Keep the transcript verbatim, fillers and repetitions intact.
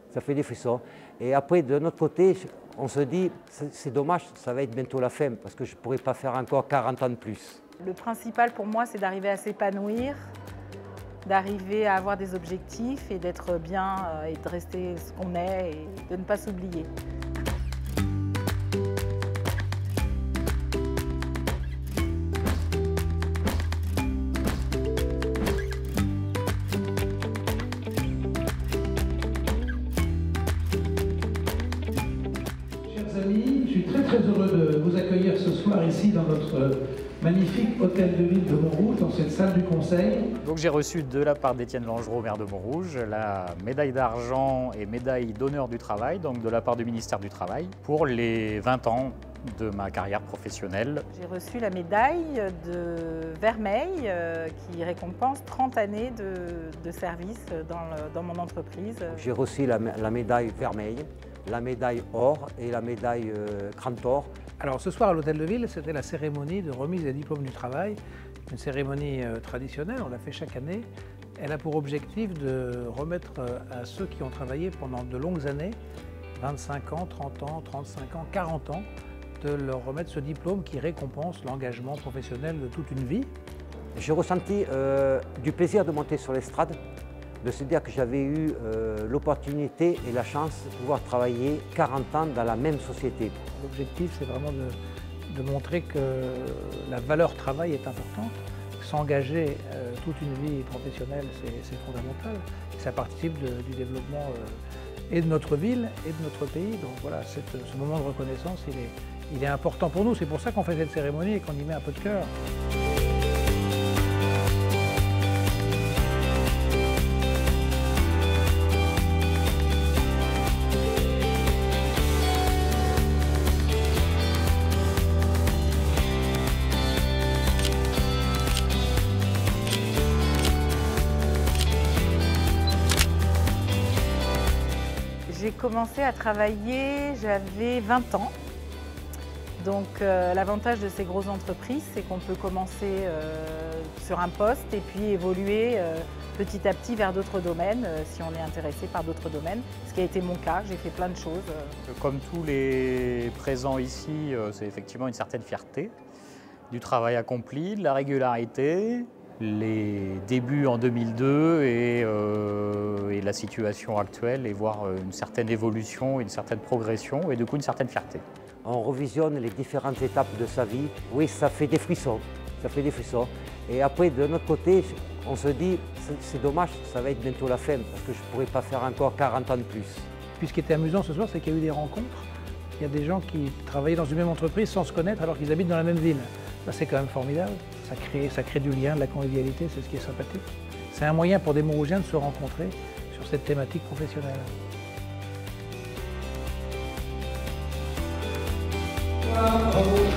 ça fait des frissons. Et après, de notre côté, on se dit, c'est dommage, ça va être bientôt la fin, parce que je ne pourrai pas faire encore quarante ans de plus. Le principal pour moi, c'est d'arriver à s'épanouir, d'arriver à avoir des objectifs et d'être bien et de rester ce qu'on est et de ne pas s'oublier. Chers amis, je suis très très heureux de vous accueillir ce soir ici dans notre magnifique hôtel de ville de Montrouge, dans cette salle du conseil. Donc j'ai reçu de la part d'Étienne Langereau, maire de Montrouge, la médaille d'argent et médaille d'honneur du travail, donc de la part du ministère du Travail, pour les vingt ans de ma carrière professionnelle. J'ai reçu la médaille de Vermeil euh, qui récompense trente années de, de service dans, le, dans mon entreprise. J'ai reçu la, la médaille Vermeil, la médaille or et la médaille euh, Grand Or. Alors ce soir à l'hôtel de ville, c'était la cérémonie de remise des diplômes du travail, une cérémonie euh, traditionnelle, on l'a fait chaque année. Elle a pour objectif de remettre euh, à ceux qui ont travaillé pendant de longues années, vingt-cinq ans, trente ans, trente-cinq ans, quarante ans, de leur remettre ce diplôme qui récompense l'engagement professionnel de toute une vie. J'ai ressenti euh, du plaisir de monter sur l'estrade, de se dire que j'avais eu euh, l'opportunité et la chance de pouvoir travailler quarante ans dans la même société. L'objectif, c'est vraiment de, de montrer que la valeur travail est importante. S'engager euh, toute une vie professionnelle, c'est fondamental. Ça participe de, du développement euh, et de notre ville et de notre pays. Donc voilà, cette, ce moment de reconnaissance, il est, il est important pour nous. C'est pour ça qu'on fait cette cérémonie et qu'on y met un peu de cœur. J'ai commencé à travailler, j'avais vingt ans. Donc euh, l'avantage de ces grosses entreprises, c'est qu'on peut commencer euh, sur un poste et puis évoluer euh, petit à petit vers d'autres domaines, euh, si on est intéressé par d'autres domaines. Ce qui a été mon cas, j'ai fait plein de choses. Comme tous les présents ici, c'est effectivement une certaine fierté du travail accompli, de la régularité, les débuts en deux mille deux et, euh, et la situation actuelle et voir une certaine évolution, une certaine progression et du coup une certaine fierté. On revisionne les différentes étapes de sa vie. Oui, ça fait des frissons, ça fait des frissons. Et après, de notre côté, on se dit, c'est dommage, ça va être bientôt la fin, parce que je ne pourrai pas faire encore quarante ans de plus. Puis ce qui était amusant ce soir, c'est qu'il y a eu des rencontres. Il y a des gens qui travaillaient dans une même entreprise sans se connaître alors qu'ils habitent dans la même ville. Ça, c'est quand même formidable. Ça crée, ça crée du lien, de la convivialité, c'est ce qui est sympathique. C'est un moyen pour des Montrougiens de se rencontrer sur cette thématique professionnelle. Voilà, bravo.